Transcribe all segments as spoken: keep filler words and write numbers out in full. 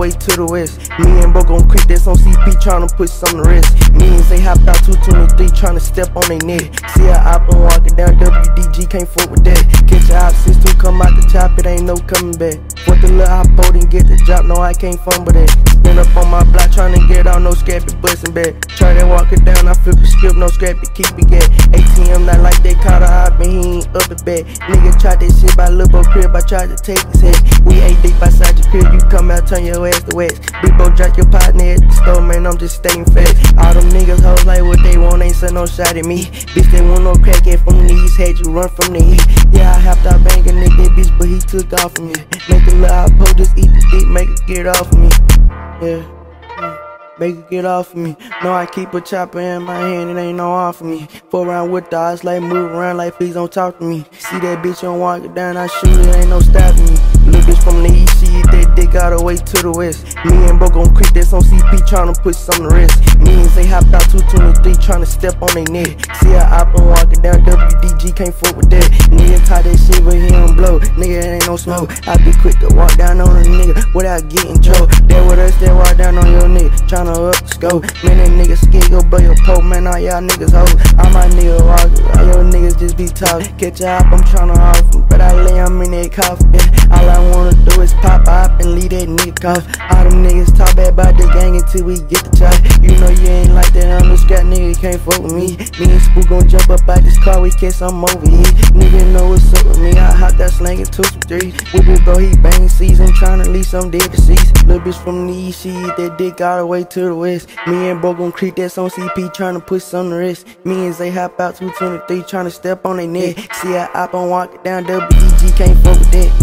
way to the west. Me and bro gon' creep, that's on C P tryna put some to rest. Me and Zay hopped out two twenty-three tryna step on they neck. See a op and walking down W D G, can't fuck with that. Catch a op since two come out the chop, it ain't no coming back. Fuck the little hop out and get the job, no I can't fumble that. Spin up on my block tryna get out, no scrappy bustin' back. Try to walk it down, I flip the script, no scrappy, keep it gat. A T M not like they caught a hop and he ain't up it back. Nigga tried that shit by Lil Bro crib, I tried to take his head. We ain't deep outside your crib, you come out, turn your ass to wax. Big bro drop your partner at the store, man, I'm just staying fast. All them niggas hoes like what they want, ain't send no shot at me. Bitch, they want no crackhead from the east, had you run from the heat. Yeah, I hopped out banging nigga, that bitch, but he took off of me. Make the little hot po just eat the dick, make it get off of me. Yeah. Make it get off of me. No, I keep a chopper in my hand, it ain't no off of me. Four around with the eyes, like move around, like please don't talk to me. See that bitch on walk it down, I shoot it, ain't no stopping me. Little bitch from the east, she eat that dick all the way to the west. Me and bro gon' creep, that's on C P tryna put some to rest. Me and Zay hopped out two twenty-three tryna step on they neck. See a op and walking down W D G, can't fuck with that. Nigga caught that shit but he don't blow, nigga it ain't no smoke. I be quick to walk down on a nigga without getting choked. That with us, that walk down on your nigga, tryna up the scope. Man, that nigga scared, go blow your poke, man, all y'all niggas hoes. All my niggas walking, all your niggas just be talking. Catch a op, I'm tryna off him, but I lay him in that coffin. Yeah. All I wanna do is pop up and leave that nigga cough. All them niggas talk bad about the gang until we get the shot. You know you ain't like that, I'm the scrap nigga, can't fuck with me. Me and Spook gon' jump up out this car, we catch some over here. Nigga know what's up with me, I hopped out slanging two some threes. With this bro, he bang C's, I'm tryna leave some dead deceased. Little bitch from the east, she eat that dick all the way to the west. Me and bro gon' creep, that's on C P tryna put some to rest. Me and Zay hop out two twenty-three tryna step on they neck. See I op and walk it down W D G, can't fuck with that.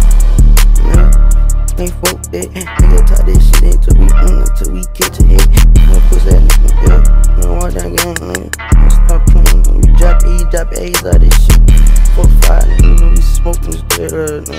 Can't fuck with that. Nigga talk that shit until we, mm, until we catch a hit. Gonna push that nigga, yeah. Gonna walk that gun, mm. Stop playing. We drop E, drop A's, all this shit. Four, five, nigga, we smoking this dead, uh,